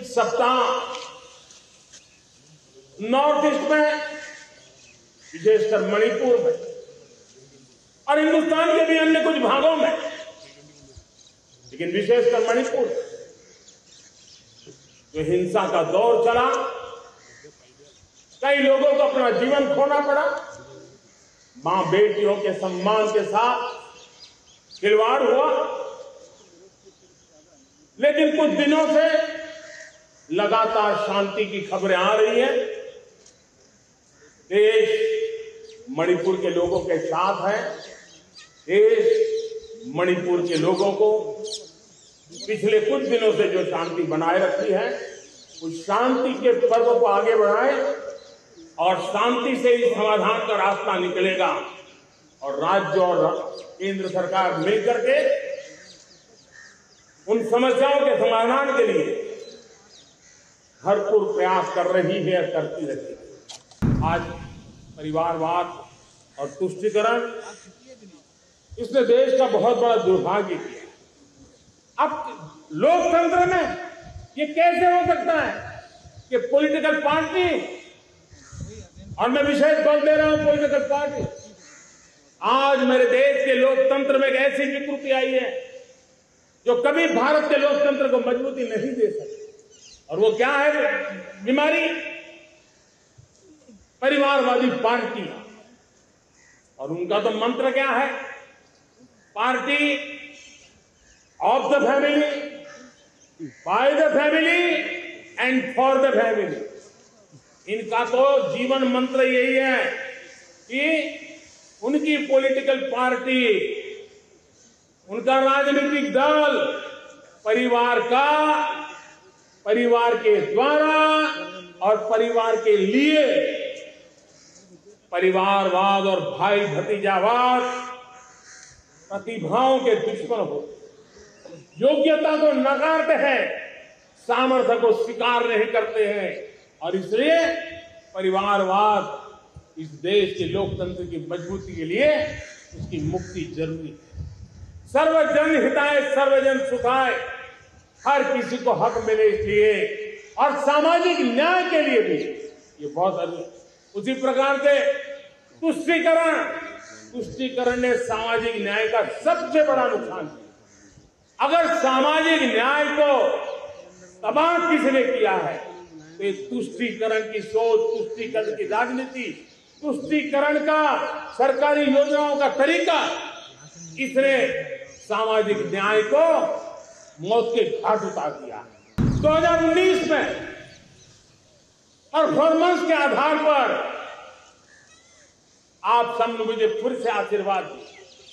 कुछ सप्ताह north east में, विशेषकर मणिपुर में और हिंदुस्तान के भी अन्य कुछ भागों में, लेकिन विशेषकर मणिपुर जो हिंसा का दौर चला, कई लोगों को अपना जीवन खोना पड़ा, मां बेटियों के सम्मान के साथ खिलवाड़ हुआ। लेकिन कुछ दिनों से लगातार शांति की खबरें आ रही हैं। देश मणिपुर के लोगों के साथ है। देश मणिपुर के लोगों को पिछले कुछ दिनों से जो शांति बनाए रखी है, उस शांति के पर्व को आगे बढ़ाएं और शांति से ही समाधान का रास्ता निकलेगा। और राज्य और केंद्र सरकार मिलकर के उन समस्याओं के समाधान के लिए भरपूर प्रयास कर रही है, करती रही है। आज परिवारवाद और तुष्टीकरण, इसने देश का बहुत बड़ा दुर्भाग्य किया। अब लोकतंत्र में ये कैसे हो सकता है कि पॉलिटिकल पार्टी, और मैं विशेष बल दे रहा हूं पॉलिटिकल पार्टी, आज मेरे देश के लोकतंत्र में एक ऐसी विकृति आई है जो कभी भारत के लोकतंत्र को मजबूती नहीं दे सकती। और वो क्या है बीमारी? परिवारवादी पार्टी। और उनका तो मंत्र क्या है? Party of the family, by the family and for the family. इनका तो जीवन मंत्र यही है कि उनकी पॉलिटिकल पार्टी, उनका राजनीतिक दल परिवार का, परिवार के द्वारा और परिवार के लिए परिवारवाद और भाई भतीजावाद प्रतिभाओं के दुश्मन होते, योग्यता को नकारते हैं, सामर्थ्य को स्वीकार नहीं करते हैं। और इसलिए परिवारवाद इस देश के लोकतंत्र की मजबूती के लिए उसकी मुक्ति जरूरी है। सर्वजन हिताय सर्वजन सुखाय, हर किसी को हक मिले इसलिए, और सामाजिक न्याय के लिए भी ये बहुत जरूरी। उसी प्रकार से तुष्टीकरण ने सामाजिक न्याय का सबसे बड़ा नुकसान किया। अगर सामाजिक न्याय को तबाह किसने किया है तो तुष्टीकरण की सोच, तुष्टीकरण की राजनीति, तुष्टीकरण का सरकारी योजनाओं का तरीका, इसने सामाजिक न्याय को मौत के घाट उतार दिया। 2019 में परफॉर्मेंस के आधार पर आप सब ने मुझे फिर से आशीर्वाद दिया,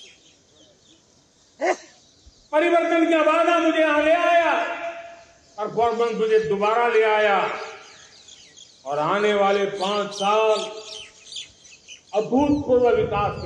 परिवर्तन का वादा मुझे यहां ले आया, परफॉर्मेंस मुझे दोबारा ले आया। और आने वाले 5 साल अभूतपूर्व विकास के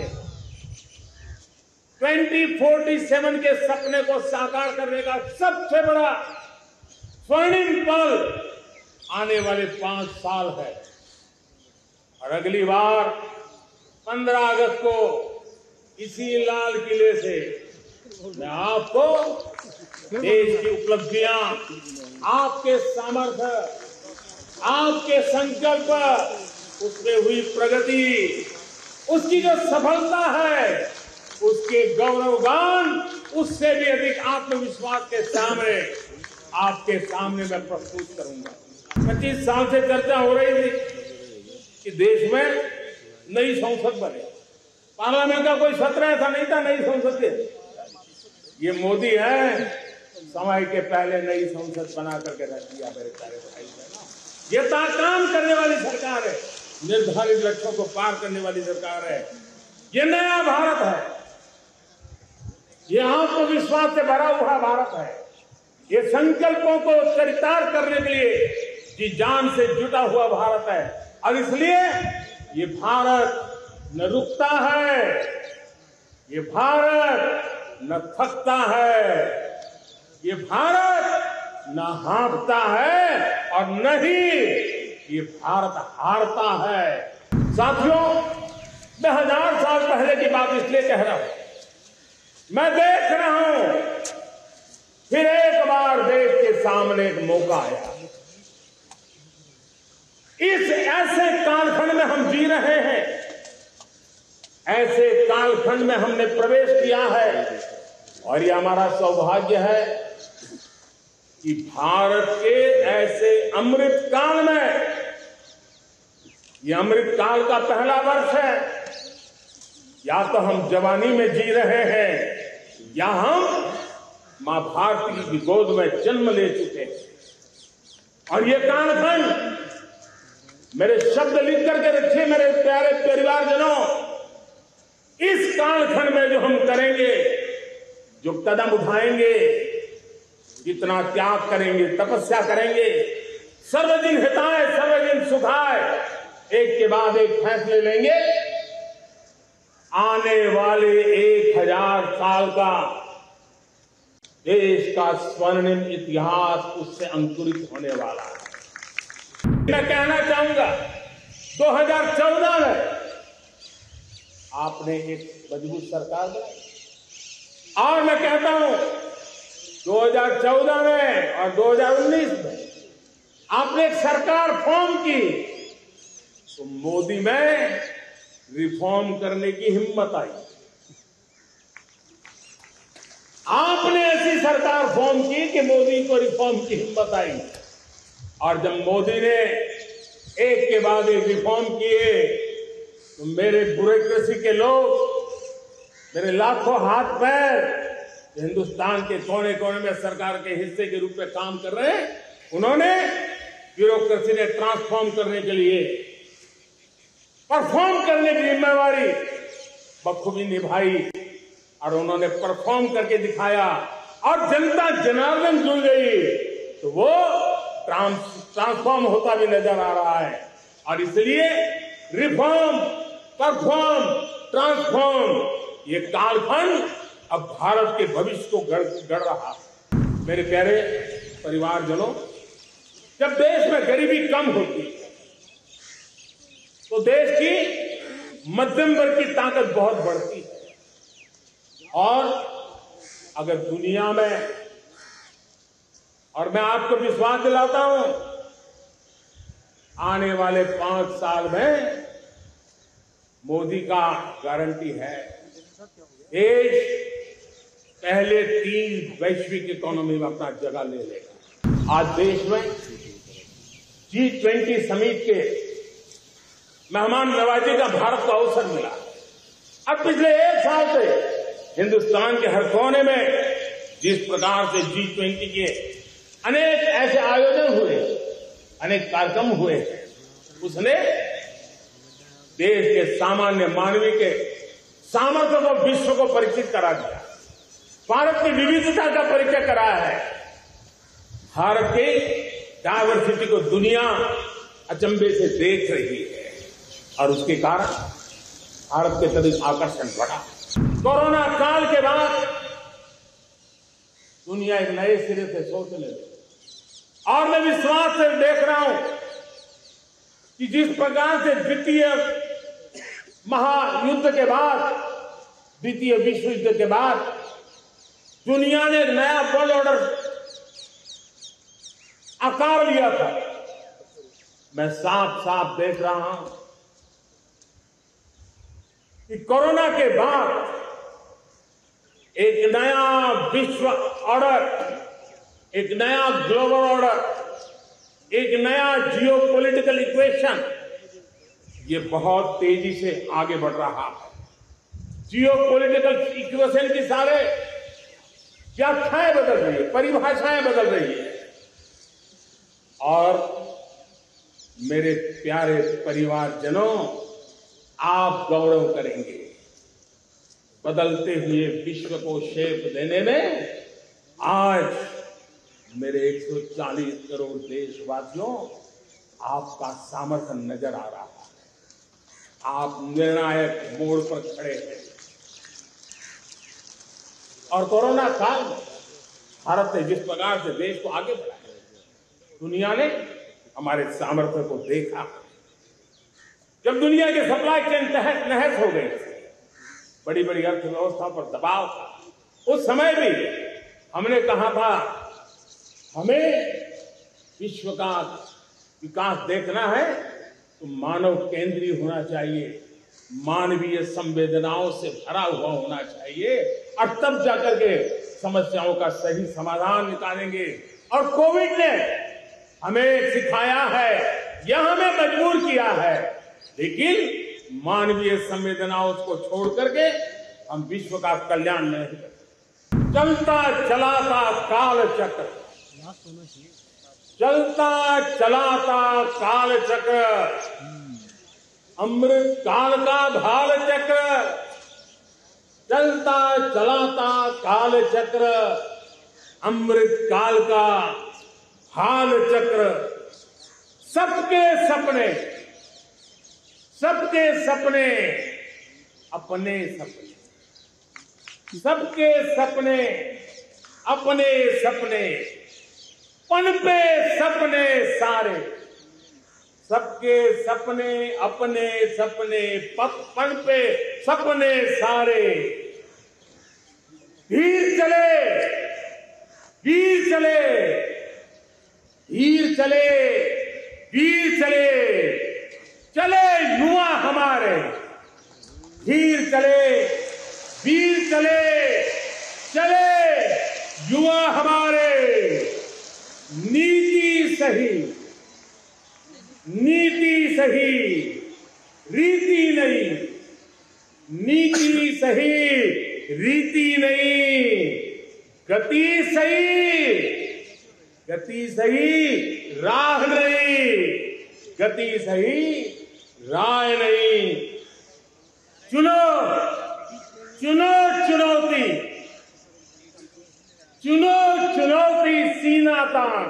2047 के सपने को साकार करने का सबसे बड़ा स्वर्णिम पल आने वाले 5 साल है। और अगली बार 15 अगस्त को इसी लाल किले से मैं आपको देश की उपलब्धियां, आपके सामर्थ्य, आपके संकल्प, उसमें हुई प्रगति, उसकी जो सफलता है, उसके गौरवगान, उससे भी अधिक आत्मविश्वास के सामने आपके सामने मैं प्रस्तुत करूंगा। 25 साल से चर्चा हो रही थी कि देश में नई संसद बने। पार्लियामेंट का कोई सत्र ऐसा नहीं था नई संसद के। ये मोदी है, समय के पहले नई संसद बना करके रख दिया मेरे प्यारे भाई बहनों। ये काम करने वाली सरकार है, निर्धारित लक्ष्यों को पार करने वाली सरकार है। ये नया भारत है, ये आत्मविश्वास से भरा हुआ भारत है। ये संकल्पों को चरितार्थ करने के लिए जी जान से जुटा हुआ भारत है। और इसलिए ये भारत न रुकता है, ये भारत न थकता है, ये भारत न हाँफता है और न ही ये भारत हारता है। साथियों, मैं 1000 साल पहले की बात इसलिए कह रहा हूं, मैं देख रहा हूं फिर एक बार देश के सामने एक मौका आया। इस ऐसे कालखंड में हम जी रहे हैं, ऐसे कालखंड में हमने प्रवेश किया है और ये हमारा सौभाग्य है कि भारत के ऐसे अमृत काल में, ये अमृत काल का पहला वर्ष है, या तो हम जवानी में जी रहे हैं या हम मां भारती की गोद में जन्म ले चुके हैं। और ये कालखंड, मेरे शब्द लिख करके रखिए मेरे प्यारे परिवारजनों, इस कालखंड में जो हम करेंगे, जो कदम उठाएंगे, जितना त्याग करेंगे, तपस्या करेंगे, सर्वजन हिताय सर्वजन सुखाय, एक के बाद एक फैसले लेंगे, आने वाले 1000 साल का देश का स्वर्णिम इतिहास उससे अंकुरित होने वाला है। मैं कहना चाहूंगा 2014 में आपने एक मजबूत सरकार बनाई, और मैं कहता हूं 2014 में और 2019 में आपने एक सरकार फॉर्म की, तो मोदी में रिफॉर्म करने की हिम्मत आई। आपने ऐसी सरकार फॉर्म की कि मोदी को रिफॉर्म की हिम्मत आई, और जब मोदी ने एक के बाद एक रिफॉर्म किए, तो मेरे ब्यूरोक्रेसी के लोग, मेरे लाखों हाथ पैर हिंदुस्तान के कोने कोने में सरकार के हिस्से के रूप में काम कर रहे हैं, उन्होंने ब्यूरोक्रेसी ने ट्रांसफॉर्म करने के लिए, परफॉर्म करने की जिम्मेवारी बखूबी निभाई, और उन्होंने परफॉर्म करके दिखाया, और जनता जनार्दन जुड़ गई, तो वो ट्रांसफॉर्म होता भी नजर आ रहा है। और इसलिए रिफॉर्म, परफॉर्म, ट्रांसफॉर्म, ये कालखंड अब भारत के भविष्य को गढ़ रहा है। मेरे प्यारे परिवारजनों, जब देश में गरीबी कम होती है तो देश की मध्यम वर्ग की ताकत बहुत बढ़ती है, और अगर दुनिया में, और मैं आपको विश्वास दिलाता हूं, आने वाले 5 साल में मोदी का गारंटी है, देश पहले 3 वैश्विक इकोनॉमी में अपना जगह ले लेगा। आज देश में G20 समिट के मेहमान नवाजी का भारत को अवसर मिला। अब पिछले 1 साल से हिंदुस्तान के हर कोने में जिस प्रकार से G20 के अनेक ऐसे आयोजन हुए, अनेक कार्यक्रम हुए, उसने देश के सामान्य मानवीय के सामर्थ्य को विश्व को परिचित करा दिया, भारत की विविधता का परिचय कराया है, भारत की डायवर्सिटी को दुनिया अचंभे से देख रही है, और उसके कारण भारत के तरफ आकर्षण बढ़ा। कोरोना काल के बाद दुनिया एक नए सिरे से सोचने लगी, और मैं विश्वास से देख रहा हूं कि जिस प्रकार से द्वितीय महायुद्ध के बाद, द्वितीय विश्व युद्ध के बाद दुनिया ने एक नया वर्ल्ड ऑर्डर आकार लिया था, मैं साफ साफ देख रहा हूं कि कोरोना के बाद एक नया विश्व ऑर्डर, एक नया ग्लोबल ऑर्डर, एक नया जियो पॉलिटिकल इक्वेशन, ये बहुत तेजी से आगे बढ़ रहा है। जियो पॉलिटिकल इक्वेशन की सारे व्याख्याएं बदल रही है, परिभाषाएं बदल रही है, और मेरे प्यारे परिवारजनों, आप गौरव करेंगे। बदलते हुए विश्व को शेप देने में आज मेरे 140 करोड़ देशवासियों, आपका सामर्थ्य नजर आ रहा है। आप निर्णायक मोड़ पर खड़े हैं, और कोरोना काल में भारत ने जिस प्रकार से देश को आगे बढ़ाया, दुनिया ने हमारे सामर्थ्य को देखा। जब दुनिया के सप्लाई चेन तहस नहस हो गई, बड़ी बड़ी अर्थव्यवस्था पर दबाव था, उस समय भी हमने कहा था हमें विश्व का विकास देखना है तो मानव केंद्रीय होना चाहिए, मानवीय संवेदनाओं से भरा हुआ होना चाहिए, और तब जाकर के समस्याओं का सही समाधान निकालेंगे। और कोविड ने हमें सिखाया है या हमें मजबूर किया है, लेकिन मानवीय संवेदनाओं को छोड़ करके हम विश्व का कल्याण नहीं करते। चलता चलाता काल चक्र, चलता चलाता काल चक्र, अमृत काल का भाल चक्र, चलता चलाता काल चक्र, अमृत काल का हाल चक्र। सबके सपने, सबके सपने अपने सपने, सबके सपने अपने सपने, पनपे सपने सारे, सबके सपने अपने सपने, पनपे सपने सारे। वीर चले, वीर चले, वीर चले, वीर चले, चले युवा हमारे, वीर चले, वीर चले, चले युवा हमारे। नीति सही, नीति सही, रीति नहीं, नीति सही, रीति नहीं, गति सही, गति सही, राह नहीं, गति सही, राह नहीं। चुनो, चुनो चुनौती, चुनो चुनौती सीना तान,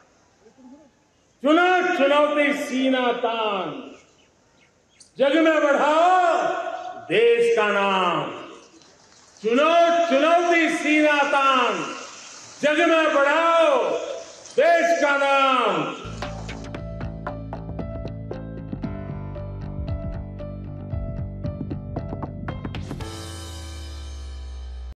चुनो चुनौती सीना तान, जग में बढ़ाओ देश का नाम। चुनो चुनौती सीना तान, जग में बढ़ाओ देश का नाम।